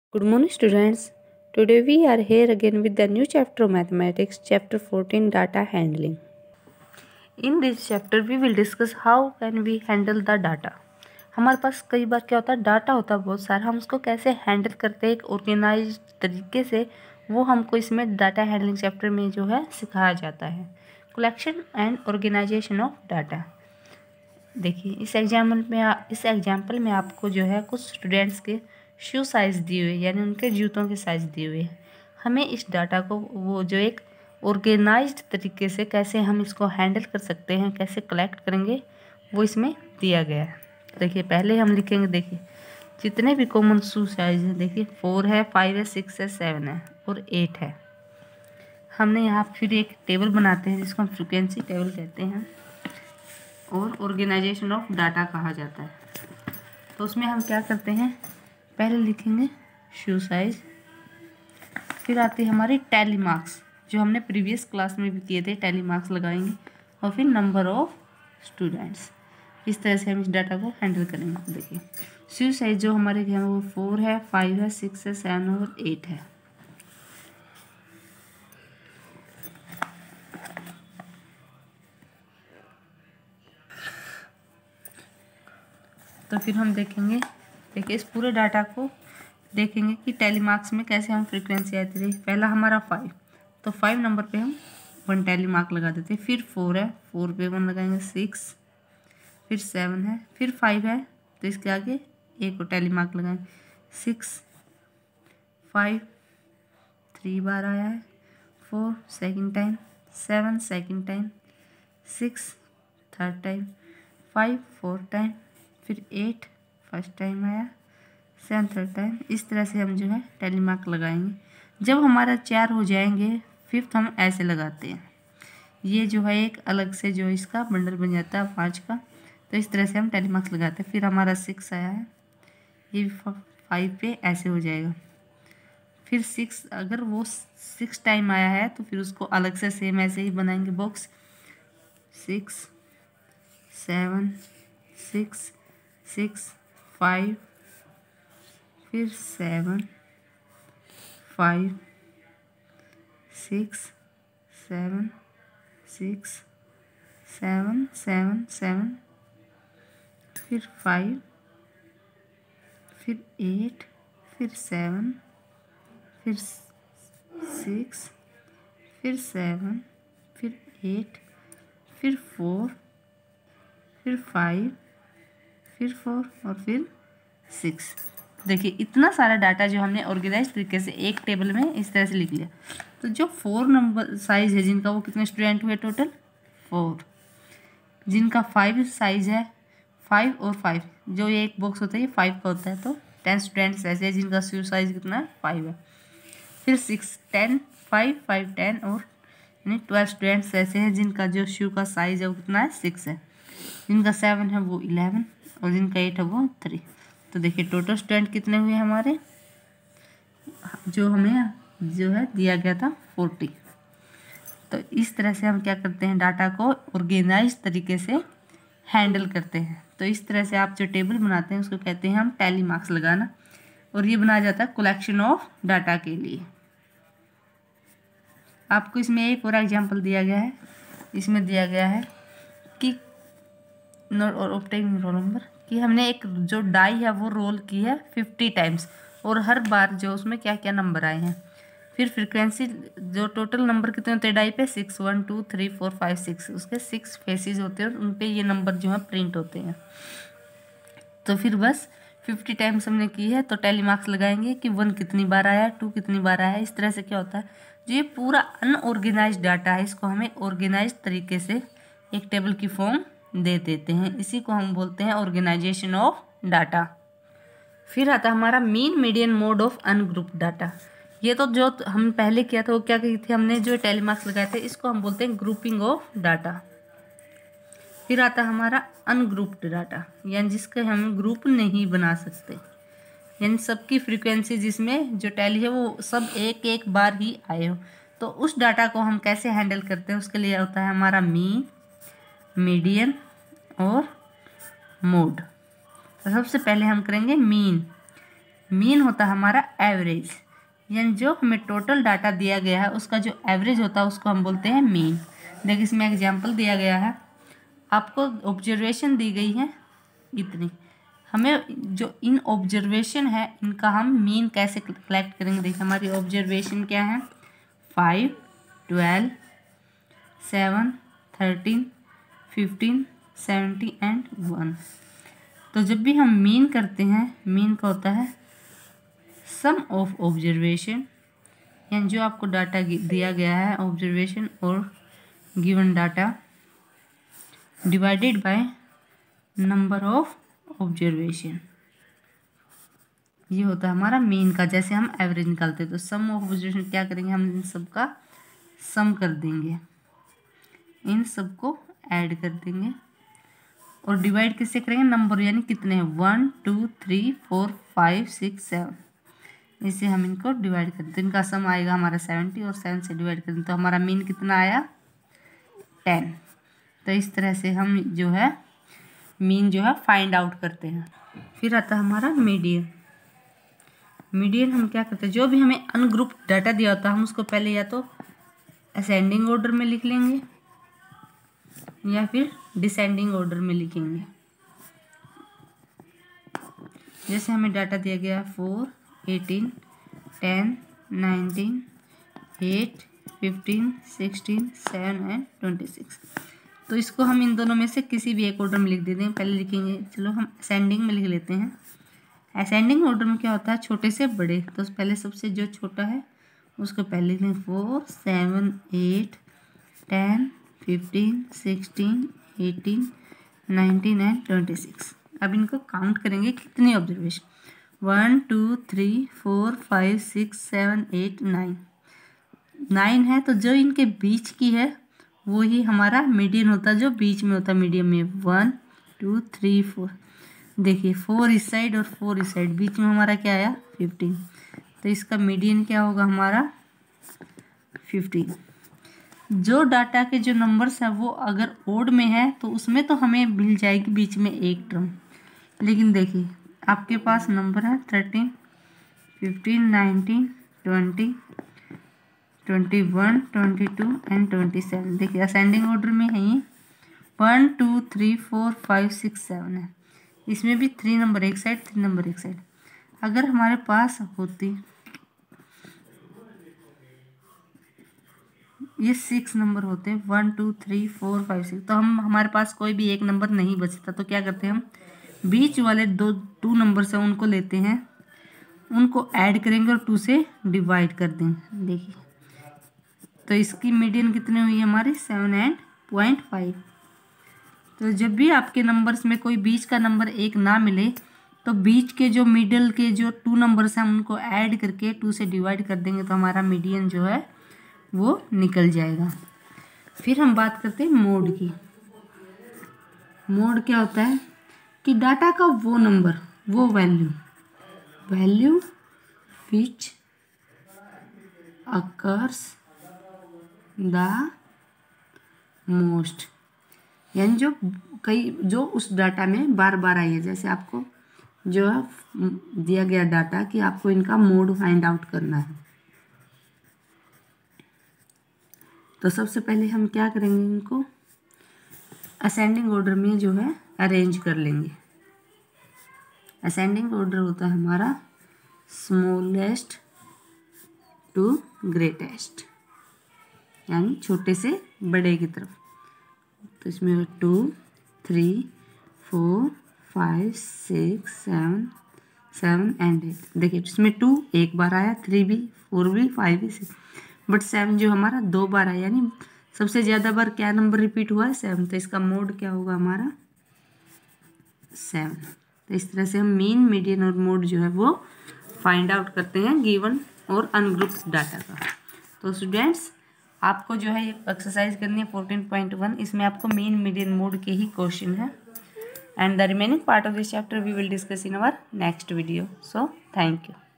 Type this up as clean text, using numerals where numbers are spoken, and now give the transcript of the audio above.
Good morning, students. Today we are here again with the new chapter of mathematics, chapter 14, data handling. In this chapter we will discuss how can we handle the data. हमारे पास कई बार क्या होता है, data होता है बहुत सारा, हम उसको कैसे हैंडल करते हैं एक ऑर्गेनाइज तरीके से, वो हमको इसमें डाटा हैंडलिंग चैप्टर में जो है सिखाया जाता है। Collection and organisation of data. देखिए इस एग्जाम्पल में आपको जो है कुछ स्टूडेंट्स के शू साइज़ दिए हुए, यानी उनके जूतों के साइज़ दिए हुए हैं। हमें इस डाटा को वो जो एक ऑर्गेनाइज्ड तरीके से कैसे हम इसको हैंडल कर सकते हैं, कैसे कलेक्ट करेंगे, वो इसमें दिया गया है। देखिए पहले हम लिखेंगे, देखिए जितने भी कॉमन शू साइज़ हैं, देखिए 4 है, 5 है, 6 है, 7 है और 8 है। हमने यहाँ फिर एक टेबल बनाते हैं जिसको हम फ्रीक्वेंसी टेबल कहते हैं और ऑर्गेनाइजेशन ऑफ डाटा कहा जाता है। तो उसमें हम क्या करते हैं, पहले लिखेंगे शू साइज, फिर आती है हमारी टैली मार्क्स, जो हमने प्रीवियस क्लास में भी किए थे, टैली मार्क्स लगाएंगे, और फिर नंबर ऑफ स्टूडेंट्स। इस तरह से हम इस डाटा को हैंडल करेंगे। देखिए शू साइज जो हमारे यहाँ वो 4 है, 5 है, 6 है, 7 और 8 है। तो फिर हम देखेंगे, देखिए इस पूरे डाटा को देखेंगे कि टैली मार्क्स में कैसे हम फ्रीक्वेंसी आती रही। पहला हमारा 5, तो 5 नंबर पे हम 1 टैली मार्क लगा देते हैं। फिर 4 है, 4 पे 1 लगाएंगे। 6, फिर 7 है, फिर 5 है, तो इसके आगे एक को टैली मार्क लगाएंगे। 6, 5 3 बार आया है, 4 second time, 7 second time, 6 third time, 5 fourth time, फिर 8 फर्स्ट टाइम आया, 7 थर्ड टाइम। इस तरह से हम जो है टैली मार्क लगाएंगे। जब हमारा 4 हो जाएंगे, 5th हम ऐसे लगाते हैं। ये जो है एक अलग से जो इसका बंडल बन जाता है 5 का, तो इस तरह से हम टैली मार्क्स लगाते हैं। फिर हमारा 6 आया है, ये 5 पे ऐसे हो जाएगा। फिर 6 अगर वो 6 टाइम आया है तो फिर उसको अलग से सेम ऐसे ही बनाएंगे बॉक्स। 6 7 6 6 5, फिर 7 5 6 7 6 7 7 7, फिर 5, फिर 8, फिर 7, फिर 6, फिर 7, फिर 8, फिर 4, फिर 5, फिर 4 और फिर 6। देखिए इतना सारा डाटा जो हमने ऑर्गेनाइज तरीके से एक टेबल में इस तरह से लिख लिया। तो जो 4 नंबर साइज है जिनका, वो कितने स्टूडेंट हुए टोटल 4। जिनका 5 साइज है, 5 और 5, जो ये एक बॉक्स होता है ये 5 का होता है, तो 10 स्टूडेंट्स ऐसे हैं जिनका शू साइज कितना है 5 है। फिर 6 10 5 5 10 और यानी 12 स्टूडेंट्स ऐसे हैं जिनका जो शू का साइज है वो कितना है 6 है। जिनका 7 है वो 11 और जिनका 8 है वो 3। तो देखिए टोटल स्टूडेंट कितने हुए हमारे, जो हमें जो है दिया गया था 40। तो इस तरह से हम क्या करते हैं, डाटा को ऑर्गेनाइज तरीके से हैंडल करते हैं। तो इस तरह से आप जो टेबल बनाते हैं उसको कहते हैं हम टैली मार्क्स लगाना, और ये बनाया जाता है कलेक्शन ऑफ डाटा के लिए। आपको इसमें एक और एग्जांपल दिया गया है। इसमें दिया गया है कि और ऑब्टेनिंग रोल नंबर, कि हमने एक जो डाई है वो रोल की है 50 टाइम्स, और हर बार जो उसमें क्या क्या नंबर आए हैं। फिर फ्रीक्वेंसी जो टोटल नंबर कितने होते हैं डाई पे, 6 1 2 3 4 5 6, उसके 6 फेसेस होते हैं और उन पे ये नंबर जो है प्रिंट होते हैं। तो फिर बस 50 टाइम्स हमने की है, तो टैली मार्क्स लगाएंगे कि 1 कितनी बार आया, 2 कितनी बार आया। इस तरह से क्या होता है, जो ये पूरा अनऑर्गेनाइज डाटा है इसको हमें ऑर्गेनाइज तरीके से एक टेबल की फॉर्म दे देते हैं। इसी को हम बोलते हैं ऑर्गेनाइजेशन ऑफ डाटा। फिर आता हमारा mean median mode of ungroup data. ये तो जो हम पहले किया था वो क्या की थी, हमने जो टैली मार्क्स लगाए थे इसको हम बोलते हैं ग्रुपिंग ऑफ डाटा। फिर आता हमारा अनग्रुप्ड डाटा, यानी जिसके हम ग्रुप नहीं बना सकते, यानी सबकी फ्रीक्वेंसी जिसमें जो टैली है वो सब एक एक बार ही आए हो। तो उस डाटा को हम कैसे हैंडल करते हैं, उसके लिए होता है हमारा मीन, मीडियन और मोड। तो सबसे पहले हम करेंगे मीन। मीन होता है हमारा एवरेज, यानी जो हमें टोटल डाटा दिया गया है उसका जो एवरेज होता है उसको हम बोलते हैं मीन। देखिए इसमें एग्जांपल दिया गया है, आपको ऑब्जर्वेशन दी गई है इतनी, हमें जो इन ऑब्जर्वेशन है इनका हम मीन कैसे कलेक्ट करेंगे। देखिए हमारी ऑब्जर्वेशन क्या है, 5, 12, 7, 13, 15, 70 एंड 1। तो जब भी हम मीन करते हैं, मीन का होता है सम ऑफ ऑब्जर्वेशन, यानी जो आपको डाटा दिया गया है ऑब्जर्वेशन और given data divided by number of observation, ये होता है हमारा मीन का। जैसे हम एवरेज निकालते हैं तो सम ऑफ ऑब्जर्वेशन क्या करेंगे, हम इन सब का सम कर देंगे, इन सब को ऐड कर देंगे और डिवाइड किससे करेंगे, नंबर यानी कितने हैं, 1, 2, 3, 4, 5, 6, 7, इससे हम इनको डिवाइड करते हैं। तो इनका सम आएगा हमारा 70 और 7 से डिवाइड करें तो हमारा मीन कितना आया, 10। तो इस तरह से हम जो है मीन जो है फाइंड आउट करते हैं। फिर आता है हमारा मीडियन। मीडियन हम क्या करते हैं, जो भी हमें अनग्रुप डाटा दिया होता है हम उसको पहले या तो असेंडिंग ऑर्डर में लिख लेंगे या फिर डिसेंडिंग ऑर्डर में लिखेंगे। जैसे हमें डाटा दिया गया 4, 18, 10, 19, 8, 15, 16, 7 एंड 26। तो इसको हम इन दोनों में से किसी भी एक ऑर्डर में लिख देते हैं। पहले लिखेंगे, चलो हम असेंडिंग में लिख लेते हैं। असेंडिंग ऑर्डर में क्या होता है, छोटे से बड़े, तो पहले सबसे जो छोटा है उसको पहले लिख लें, 4, 7, 8, 10, 15, 16, 18, 19 एंड 26। अब इनको काउंट करेंगे कितनी ऑब्जर्वेशन, 1, 2, 3, 4, 5, 6, 7, 8, 9 है। तो जो इनके बीच की है वो ही हमारा मीडियन होता है, जो बीच में होता है मीडियम में, 1, 2, 3, 4। देखिए 4 इस साइड और 4 इस साइड, बीच में हमारा क्या आया, 15। तो इसका मीडियन क्या होगा हमारा 15। जो डाटा के जो नंबर्स हैं वो अगर ओड में है तो उसमें तो हमें मिल जाएगी बीच में एक टर्म, लेकिन देखिए आपके पास नंबर है 13, 15, 19, 20, 21, 22 एंड 27। देखिए असेंडिंग ऑर्डर में है ये, 1, 2, 3, 4, 5, 6, 7 है। इसमें भी 3 नंबर एक साइड, 3 नंबर एक साइड। अगर हमारे पास होती ये 6 नंबर होते, 1, 2, 3, 4, 5, 6, तो हमारे पास कोई भी एक नंबर नहीं बचता। तो क्या करते हैं हम, बीच वाले 2 नंबर से उनको लेते हैं, उनको ऐड करेंगे और 2 से डिवाइड कर देंगे। देखिए तो इसकी मीडियन कितनी हुई हमारी, 7.5। तो जब भी आपके नंबर्स में कोई बीच का नंबर एक ना मिले तो बीच के जो मिडल के जो 2 नंबर्स हैं उनको ऐड करके 2 से डिवाइड कर देंगे तो हमारा मीडियन जो है वो निकल जाएगा। फिर हम बात करते हैं मोड की। मोड क्या होता है कि डाटा का वो नंबर, वो value which occurs the most, यानी जो उस डाटा में बार बार आई है। जैसे आपको जो है दिया गया डाटा कि आपको इनका मोड फाइंड आउट करना है, तो सबसे पहले हम क्या करेंगे, इनको असेंडिंग ऑर्डर में जो है अरेंज कर लेंगे। असेंडिंग ऑर्डर होता है हमारा स्मॉलेस्ट टू ग्रेटेस्ट, यानी छोटे से बड़े की तरफ। तो इसमें 2, 3, 4, 5, 6, 7 एंड 8। देखिए इसमें 2 एक बार आया, 3 भी, 4 भी, 5 भी, 6, बट 7 जो हमारा 2 बार आया, यानी सबसे ज़्यादा बार क्या नंबर रिपीट हुआ है, 7। तो इसका मोड क्या होगा हमारा 7। तो इस तरह से हम मीन, मीडियन और मोड जो है वो फाइंड आउट करते हैं गिवन और अनग्रुप्ड डाटा का। तो स्टूडेंट्स आपको जो है ये एक्सरसाइज करनी है 14.1, इसमें आपको मीन, मीडियन, मोड के ही क्वेश्चन है। And the remaining part of this chapter we will discuss in our next video. So thank you.